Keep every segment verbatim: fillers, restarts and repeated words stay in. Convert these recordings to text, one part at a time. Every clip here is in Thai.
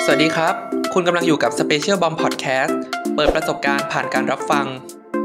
สวัสดีครับคุณกำลังอยู่กับ Special Bomb Podcast เปิดประสบการณ์ผ่านการรับฟัง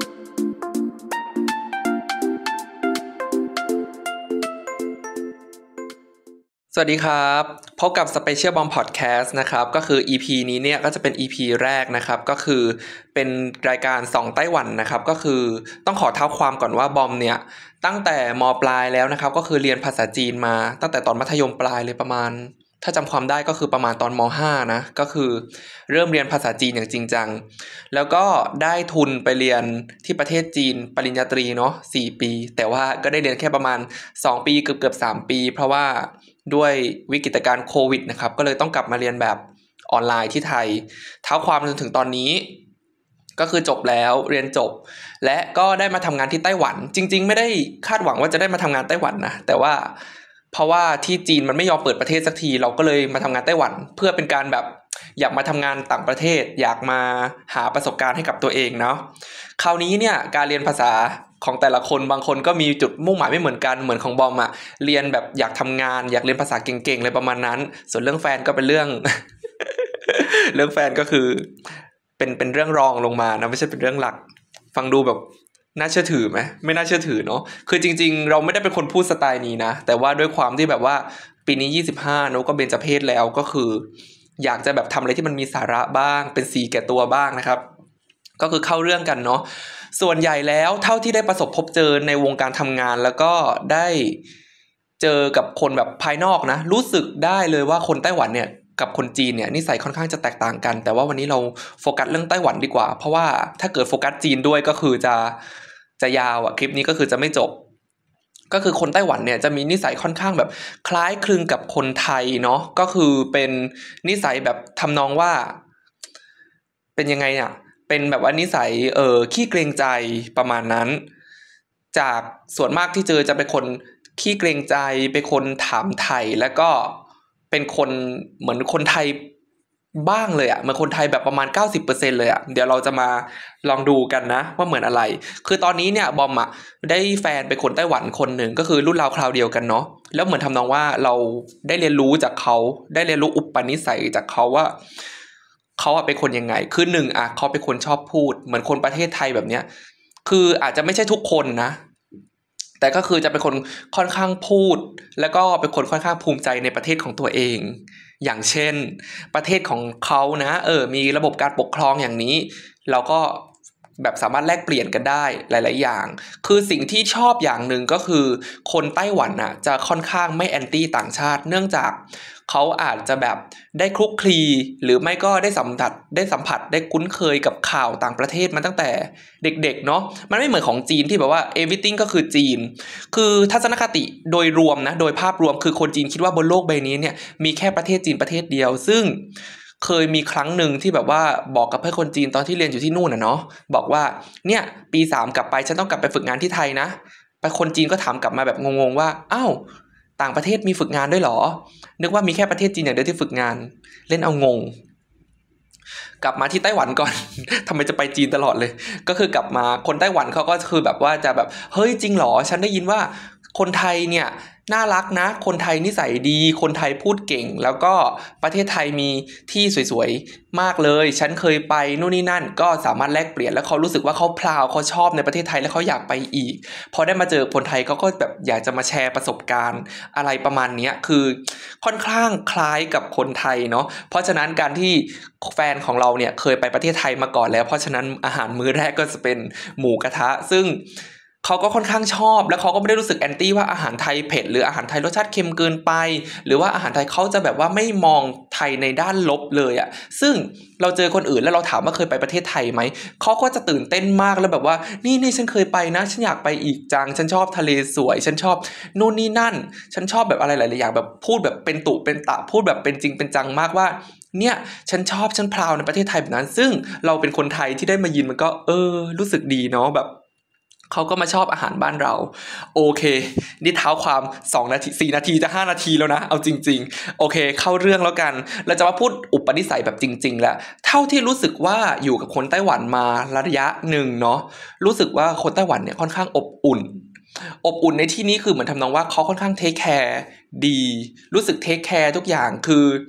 สวัสดีครับพบกับ Special Bomb Podcast นะครับก็คือ อี พี นี้เนี่ยก็จะเป็น อี พี แรกนะครับก็คือเป็นรายการส่องไต้หวันนะครับก็คือต้องขอเท้าความก่อนว่าบอมเนี่ยตั้งแต่ม.ปลายแล้วนะครับก็คือเรียนภาษาจีนมาตั้งแต่ตอนมัธยมปลายเลยประมาณถ้าจำความได้ก็คือประมาณตอนม.ห้า นะก็คือเริ่มเรียนภาษาจีนอย่างจริงจังแล้วก็ได้ทุนไปเรียนที่ประเทศจีนปริญญาตรีเนาะสี่ปีแต่ว่าก็ได้เรียนแค่ประมาณสองปีเกือบๆสามปีเพราะว่าด้วยวิกฤตการณ์โควิดนะครับก็เลยต้องกลับมาเรียนแบบออนไลน์ที่ไทยเท้าความจนถึงตอนนี้ก็คือจบแล้วเรียนจบและก็ได้มาทำงานที่ไต้หวันจริงๆไม่ได้คาดหวังว่าจะได้มาทำงานไต้หวันนะแต่ว่าเพราะว่าที่จีนมันไม่ยอมเปิดประเทศสักทีเราก็เลยมาทำงานไต้หวันเพื่อเป็นการแบบอยากมาทำงานต่างประเทศอยากมาหาประสบการณ์ให้กับตัวเองเนาะคราวนี้เนี่ยการเรียนภาษาของแต่ละคนบางคนก็มีจุดมุ่งหมายไม่เหมือนกันเหมือนของบอมอะเรียนแบบอยากทำงานอยากเรียนภาษาเก่งๆเลยประมาณนั้นส่วนเรื่องแฟนก็เป็นเรื่อง เรื่องแฟนก็คือเป็นเป็นเรื่องรองลงมานะไม่ใช่เป็นเรื่องหลักฟังดูแบบน่าเชื่อถือไหมไม่น่าเชื่อถือเนาะคือจริงๆเราไม่ได้เป็นคนพูดสไตล์นี้นะแต่ว่าด้วยความที่แบบว่าปีนี้ยี่สิบห้าเนาะก็เบญจเพสแล้วก็คืออยากจะแบบทำอะไรที่มันมีสาระบ้างเป็นสีแก่ตัวบ้างนะครับก็คือเข้าเรื่องกันเนาะส่วนใหญ่แล้วเท่าที่ได้ประสบพบเจอในวงการทำงานแล้วก็ได้เจอกับคนแบบภายนอกนะรู้สึกได้เลยว่าคนไต้หวันเนี่ยกับคนจีนเนี่ยนิสัยค่อนข้างจะแตกต่างกันแต่ว่าวันนี้เราโฟกัสเรื่องไต้หวันดีกว่าเพราะว่าถ้าเกิดโฟกัสจีนด้วยก็คือจะจะยาวอ่ะคลิปนี้ก็คือจะไม่จบก็คือคนไต้หวันเนี่ยจะมีนิสัยค่อนข้างแบบคล้ายคลึงกับคนไทยเนาะก็คือเป็นนิสัยแบบทำนองว่าเป็นยังไงเนี่ยเป็นแบบว่านิสัยเออขี้เกรงใจประมาณนั้นจากส่วนมากที่เจอจะเป็นคนขี้เกรงใจเป็นคนถามไถ่แล้วก็เป็นคนเหมือนคนไทยบ้างเลยอ่ะเหมือนคนไทยแบบประมาณ เก้าสิบเปอร์เซ็นต์ เลยอ่ะเดี๋ยวเราจะมาลองดูกันนะว่าเหมือนอะไรคือตอนนี้เนี่ยบอมอ่ะได้แฟนเป็นคนไต้หวันคนหนึ่งก็คือรุ่นราวคราวเดียวกันเนาะแล้วเหมือนทำนองว่าเราได้เรียนรู้จากเขาได้เรียนรู้อุปนิสัยจากเขาว่าเขาอ่ะเป็นคนยังไงคือหนึ่งอ่ะเขาเป็นคนชอบพูดเหมือนคนประเทศไทยแบบเนี้ยคืออาจจะไม่ใช่ทุกคนนะแต่ก็คือจะเป็นคนค่อนข้างพูดแล้วก็เป็นคนค่อนข้างภูมิใจในประเทศของตัวเองอย่างเช่นประเทศของเขานะเออมีระบบการปกครองอย่างนี้เราก็แบบสามารถแลกเปลี่ยนกันได้หลายๆอย่างคือสิ่งที่ชอบอย่างหนึ่งก็คือคนไต้หวันน่ะจะค่อนข้างไม่แอนตี้ต่างชาติเนื่องจากเขาอาจจะแบบได้คลุกคลีหรือไม่ก็ได้สัมผัสได้สัมผัสได้คุ้นเคยกับข่าวต่างประเทศมาตั้งแต่เด็กๆเนาะมันไม่เหมือนของจีนที่แบบว่า everything ก็คือจีนคือทัศนคติโดยรวมนะโดยภาพรวมคือคนจีนคิดว่าบนโลกใบนี้เนี่ยมีแค่ประเทศจีนประเทศเดียวซึ่งเคยมีครั้งหนึ่งที่แบบว่าบอกกับเพื่อนคนจีนตอนที่เรียนอยู่ที่นู่นน่ะเนาะบอกว่าเนี่ยปีสามกลับไปฉันต้องกลับไปฝึกงานที่ไทยนะไปคนจีนก็ถามกลับมาแบบงงๆว่าอ้าวต่างประเทศมีฝึกงานด้วยเหรอนึกว่ามีแค่ประเทศจีนอย่างเดียวที่ฝึกงานเล่นเอางงกลับมาที่ไต้หวันก่อน ทำไมจะไปจีนตลอดเลยก็คือกลับมาคนไต้หวันเขาก็คือแบบว่าจะแบบเฮ้ยจริงเหรอฉันได้ยินว่าคนไทยเนี่ยน่ารักนะคนไทยนิสัยดีคนไทยพูดเก่งแล้วก็ประเทศไทยมีที่สวยๆมากเลยฉันเคยไปนู่นนี่นั่นก็สามารถแลกเปลี่ยนแล้วเขารู้สึกว่าเขาพราวเขาชอบในประเทศไทยแล้วเขาอยากไปอีกพอได้มาเจอคนไทยเขาก็แบบอยากจะมาแชร์ประสบการณ์อะไรประมาณนี้คือค่อนข้างคล้ายกับคนไทยเนาะเพราะฉะนั้นการที่แฟนของเราเนี่ยเคยไปประเทศไทยมาก่อนแล้วเพราะฉะนั้นอาหารมื้อแรกก็จะเป็นหมูกระทะซึ่งเขาก็ค่อนข้างชอบแล้วเขาก็ไม่ได้รู้สึกแอนตี้ว่าอาหารไทยเผ็ดหรืออาหารไทยรสชาติเค็มเกินไปหรือว่าอาหารไทยเขาจะแบบว่าไม่มองไทยในด้านลบเลยอ่ะซึ่งเราเจอคนอื่นแล้วเราถามว่าเคยไปประเทศไทยไหมเขาก็จะตื่นเต้นมากแล้วแบบว่านี่นี่ฉันเคยไปนะฉันอยากไปอีกจังฉันชอบทะเลสวยฉันชอบนู่นนี่นั่นฉันชอบแบบอะไรหลายๆอย่างแบบพูดแบบเป็นตุเป็นตะพูดแบบเป็นจริงเป็นจังมากว่าเนี่ยฉันชอบฉันพราวในประเทศไทยแบบนั้นซึ่งเราเป็นคนไทยที่ได้มายินมันก็เออรู้สึกดีเนาะแบบเขาก็มาชอบอาหารบ้านเราโอเคนี่เท้าความสองนาทีสี่นาทีจะห้านาทีแล้วนะเอาจริงๆโอเคเข้าเรื่องแล้วกันเราจะมาพูดอุปนิสัยแบบจริงๆแล้วเท่าที่รู้สึกว่าอยู่กับคนไต้หวันมาระยะหนึ่งเนาะรู้สึกว่าคนไต้หวันเนี่ยค่อนข้างอบอุ่นอบอุ่นในที่นี้คือเหมือนทำนองว่าเขาค่อนข้างเทคแคร์ดีรู้สึกเทคแคร์ทุกอย่างคือ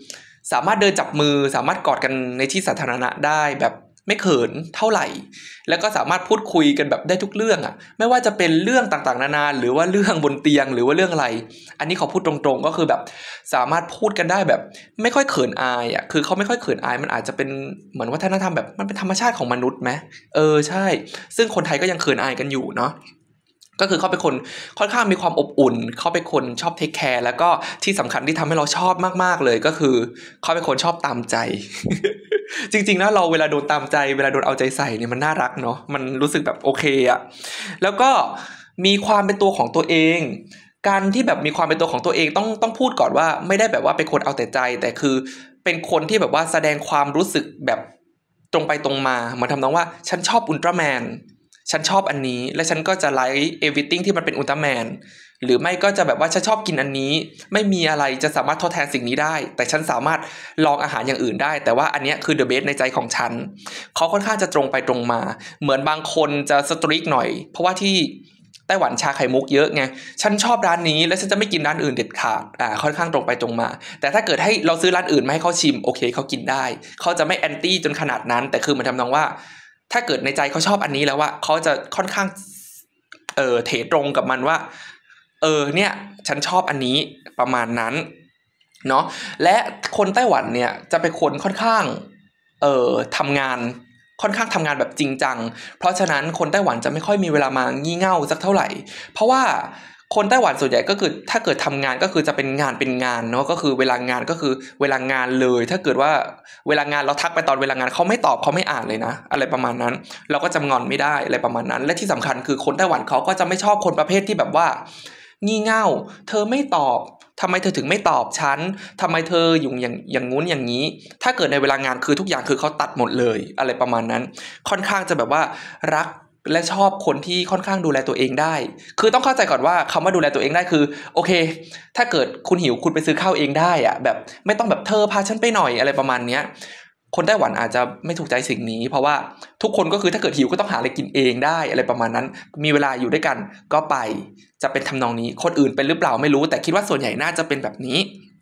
สามารถเดินจับมือสามารถกอดกันในที่สาธารณะได้แบบไม่เขินเท่าไหร่แล้วก็สามารถพูดคุยกันแบบได้ทุกเรื่องอ่ะไม่ว่าจะเป็นเรื่องต่างๆนานาหรือว่าเรื่องบนเตียงหรือว่าเรื่องอะไรอันนี้ขอพูดตรงๆก็คือแบบสามารถพูดกันได้แบบไม่ค่อยเขินอายอ่ะคือเขาไม่ค่อยเขินอายมันอาจจะเป็นเหมือนวัฒนธรรมแบบมันเป็นธรรมชาติของมนุษย์ไหมเออใช่ซึ่งคนไทยก็ยังเขินอายกันอยู่เนาะก็คือเขาเป็นคนค่อนข้างมีความอบอุ่นเขาเป็นคนชอบเทคแคร์แล้วก็ที่สำคัญที่ทำให้เราชอบมากๆเลยก็คือเขาเป็นคนชอบตามใจ จริงๆนะเราเวลาโดนตามใจเวลาโดนเอาใจใส่เนี่ยมันน่ารักเนาะมันรู้สึกแบบโอเคอะแล้วก็มีความเป็นตัวของตัวเองการที่แบบมีความเป็นตัวของตัวเองต้องต้องพูดก่อนว่าไม่ได้แบบว่าเป็นคนเอาแต่ใจแต่คือเป็นคนที่แบบว่าแสดงความรู้สึกแบบตรงไปตรงมาเหมือนทำนองว่าฉันชอบอุลตร้าแมนฉันชอบอันนี้และฉันก็จะไลค์เอวิติ้งที่มันเป็นอุลตร้าแมนหรือไม่ก็จะแบบว่าฉันชอบกินอันนี้ไม่มีอะไรจะสามารถทดแทนสิ่งนี้ได้แต่ฉันสามารถลองอาหารอย่างอื่นได้แต่ว่าอันนี้คือเดอะเบสในใจของฉันเขาค่อนข้างจะตรงไปตรงมาเหมือนบางคนจะสตริกหน่อยเพราะว่าที่ไต้หวันชาไข่มุกเยอะไงฉันชอบร้านนี้และฉันจะไม่กินร้านอื่นเด็ดขาดอ่าค่อนข้างตรงไปตรงมาแต่ถ้าเกิดให้เราซื้อร้านอื่นมาให้เขาชิมโอเคเขากินได้เขาจะไม่แอนตี้จนขนาดนั้นแต่คือมันทำนองว่าถ้าเกิดในใจเขาชอบอันนี้แล้วว่าเขาจะค่อนข้างเออเถตรงกับมันว่าเออเนี่ยฉันชอบอันนี้ประมาณนั้นเนาะและคนไต้หวันเนี่ยจะเป็นคนค่อนข้างเอ่อทำงานค่อนข้างทำงานแบบจริงจังเพราะฉะนั้นคนไต้หวันจะไม่ค่อยมีเวลามางี่เง่าสักเท่าไหร่เพราะว่าคนไต้หวันส่วนใหญ่ก็คือถ้าเกิดทำงานก็คือจะเป็นงานเป็นงานเนาะก็คือเวลางานก็คือเวลางานเลยถ้าเกิดว่าเวลางานเราทักไปตอนเวลางานเขาไม่ตอบเขาไม่อ่านเลยนะอะไรประมาณนั้นเราก็จะงอนไม่ได้อะไรประมาณนั้นและที่สำคัญคือคนไต้หวันเขาก็จะไม่ชอบคนประเภทที่แบบว่างี่เง่าเธอไม่ตอบทำไมเธอถึงไม่ตอบฉันทำไมเธออยู่อย่างอย่างงู้นอย่างนี้ถ้าเกิดในเวลางานคือทุกอย่างคือเขาตัดหมดเลยอะไรประมาณนั้นค่อนข้างจะแบบว่ารักและชอบคนที่ค่อนข้างดูแลตัวเองได้คือต้องเข้าใจก่อนว่าคำว่าดูแลตัวเองได้คือโอเคถ้าเกิดคุณหิวคุณไปซื้อข้าวเองได้อะแบบไม่ต้องแบบเธอพาฉันไปหน่อยอะไรประมาณเนี้ยคนไต้หวันอาจจะไม่ถูกใจสิ่งนี้เพราะว่าทุกคนก็คือถ้าเกิดหิวก็ต้องหาอะไรกินเองได้อะไรประมาณนั้นมีเวลาอยู่ด้วยกันก็ไปจะเป็นทำนองนี้คนอื่นเป็นหรือเปล่าไม่รู้แต่คิดว่าส่วนใหญ่น่าจะเป็นแบบนี้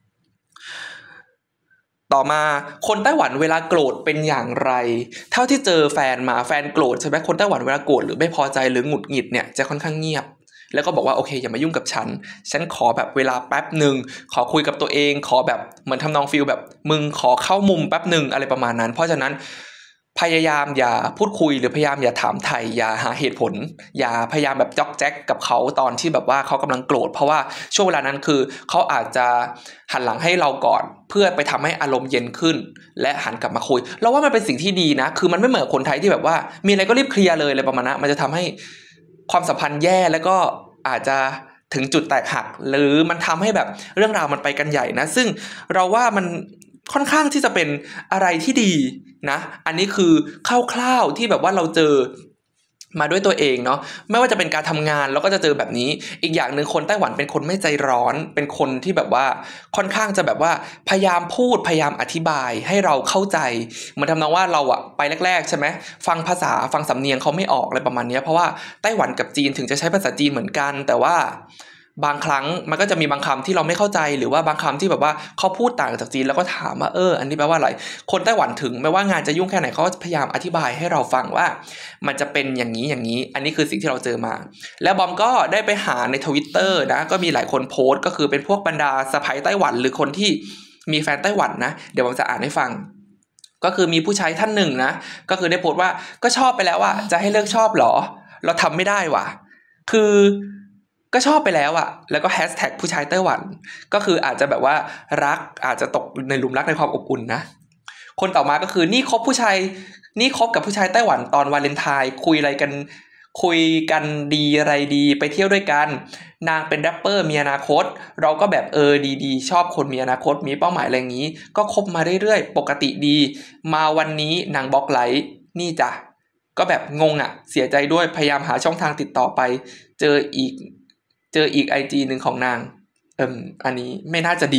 ต่อมาคนไต้หวันเวลาโกรธเป็นอย่างไรเท่าที่เจอแฟนมาแฟนโกรธใช่ไหมคนไต้หวันเวลาโกรธหรือไม่พอใจหรือหงุดหงิดเนี่ยจะค่อนข้างเงียบแล้วก็บอกว่าโอเคอย่ามายุ่งกับฉันฉันขอแบบเวลาแป๊บหนึ่งขอคุยกับตัวเองขอแบบเหมือนทำนองฟีลแบบมึงขอเข้ามุมแป๊บหนึ่งอะไรประมาณนั้นเพราะฉะนั้นพยายามอย่าพูดคุยหรือพยายามอย่าถามไถ่อย่าหาเหตุผลอย่าพยายามแบบจ๊อกแจ๊กกับเขาตอนที่แบบว่าเขากำลังโกรธเพราะว่าช่วงเวลานั้นคือเขาอาจจะหันหลังให้เราก่อนเพื่อไปทำให้อารมณ์เย็นขึ้นและหันกลับมาคุยเราว่ามันเป็นสิ่งที่ดีนะคือมันไม่เหมือนคนไทยที่แบบว่ามีอะไรก็รีบเคลียร์เลยอะไรประมาณนั้นมันจะทำให้ความสัมพันธ์แย่แล้วก็อาจจะถึงจุดแตกหักหรือมันทำให้แบบเรื่องราวมันไปกันใหญ่นะซึ่งเราว่ามันค่อนข้างที่จะเป็นอะไรที่ดีนะอันนี้คือคร่าวๆที่แบบว่าเราเจอมาด้วยตัวเองเนาะไม่ว่าจะเป็นการทำงานเราก็จะเจอแบบนี้อีกอย่างหนึ่งคนไต้หวันเป็นคนไม่ใจร้อนเป็นคนที่แบบว่าค่อนข้างจะแบบว่าพยายามพูดพยายามอธิบายให้เราเข้าใจเหมือนทำนองว่าเราอะไปแรกๆใช่ไหมฟังภาษาฟังสำเนียงเขาไม่ออกอะไรประมาณนี้เพราะว่าไต้หวันกับจีนถึงจะใช้ภาษาจีนเหมือนกันแต่ว่าบางครั้งมันก็จะมีบางคำที่เราไม่เข้าใจหรือว่าบางคำที่แบบว่าเขาพูดต่างจากจีนแล้วก็ถามว่าเอออันนี้แปลว่าอะไรคนไต้หวันถึงไม่ว่างานจะยุ่งแค่ไหนเขาพยายามอธิบายให้เราฟังว่ามันจะเป็นอย่างนี้อย่างนี้อันนี้คือสิ่งที่เราเจอมาแล้วบอมก็ได้ไปหาใน Twitter นะก็มีหลายคนโพสต์ก็คือเป็นพวกบรรดาสะใภ้ไต้หวันหรือคนที่มีแฟนไต้หวันนะเดี๋ยวบอมจะอ่านให้ฟังก็คือมีผู้ใช้ท่านหนึ่งนะก็คือได้โพสต์ว่าก็ชอบไปแล้วอะจะให้เลิกชอบหรอเราทำไม่ได้ว่ะคือก็ชอบไปแล้วอะแล้วก็แฮชแท็กผู้ชายไต้หวันก็คืออาจจะแบบว่ารักอาจจะตกในหลุมรักในความอบอุ่นนะคนต่อมาก็คือนี่คบผู้ชายนี่คบกับผู้ชายไต้หวันตอนวาเลนไทน์คุยอะไรกันคุยกันดีอะไรดีไปเที่ยวด้วยกันนางเป็นแรปเปอร์มีอนาคตเราก็แบบเออดีๆชอบคนมีอนาคตมีเป้าหมายอะไรอย่างนี้ก็คบมาเรื่อยๆปกติดีมาวันนี้นางบล็อกไลค์นี่จ้ะก็แบบงงอ่ะเสียใจด้วยพยายามหาช่องทางติดต่อไปเจออีกเจออีก ไอ จี หนึ่งของนางเอิ่มอันนี้ไม่น่าจะดี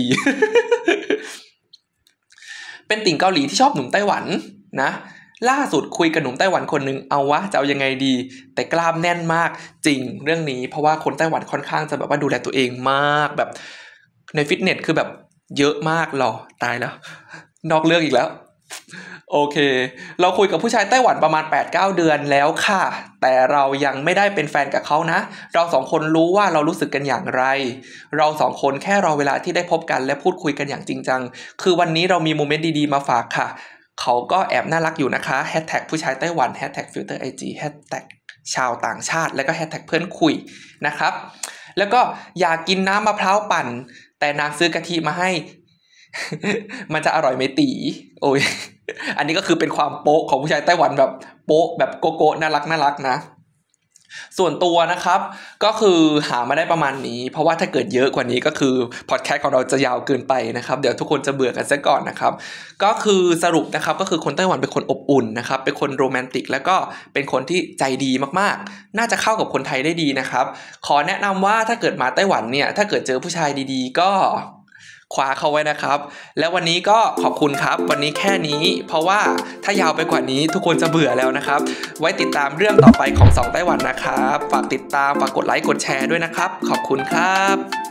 เป็นติ่งเกาหลีที่ชอบหนุ่มไต้หวันนะล่าสุดคุยกับหนุ่มไต้หวันคนนึงเอาวะจะเอายังไงดีแต่กล้ามแน่นมากจริงเรื่องนี้เพราะว่าคนไต้หวันค่อนข้างจะแบบว่าดูแลตัวเองมากแบบในฟิตเนสคือแบบเยอะมากหรอตายแล้วนอกเรื่องอีกแล้วโอเคเราคุยกับผู้ชายไต้หวันประมาณ แปดถึงเก้า เดือนแล้วค่ะแต่เรายังไม่ได้เป็นแฟนกับเขานะเราสองคนรู้ว่าเรารู้สึกกันอย่างไรเราสองคนแค่รอเวลาที่ได้พบกันและพูดคุยกันอย่างจริงจังคือวันนี้เรามีโมเมนต์ดีๆมาฝากค่ะเขาก็แอบน่ารักอยู่นะคะแฮชแท็กผู้ชายไต้หวันแฮชแท็กฟิลเตอร์ไอจีแฮชแท็กชาวต่างชาติแล้วก็แฮชแท็กเพื่อนคุยนะครับแล้วก็อยากกินน้ำมะพร้าวปั่นแต่นางซื้อกะทิมาให้ มันจะอร่อยไหมตีโอ้ยอันนี้ก็คือเป็นความโป๊ะของผู้ชายไต้หวันแบบโป๊ะแบบโกโก้น่ารักน่ารักนะส่วนตัวนะครับก็คือหามาได้ประมาณนี้เพราะว่าถ้าเกิดเยอะกว่านี้ก็คือพอดแคสต์ของเราจะยาวเกินไปนะครับเดี๋ยวทุกคนจะเบื่อกันซะก่อนนะครับก็คือสรุปนะครับก็คือคนไต้หวันเป็นคนอบอุ่นนะครับเป็นคนโรแมนติกแล้วก็เป็นคนที่ใจดีมากๆน่าจะเข้ากับคนไทยได้ดีนะครับขอแนะนำว่าถ้าเกิดมาไต้หวันเนี่ยถ้าเกิดเจอผู้ชายดีๆก็คว้าเขาไว้นะครับแล้ววันนี้ก็ขอบคุณครับวันนี้แค่นี้เพราะว่าถ้ายาวไปกว่านี้ทุกคนจะเบื่อแล้วนะครับไว้ติดตามเรื่องต่อไปของสองไต้หวันนะครับฝากติดตามฝากกดไลค์กดแชร์ด้วยนะครับขอบคุณครับ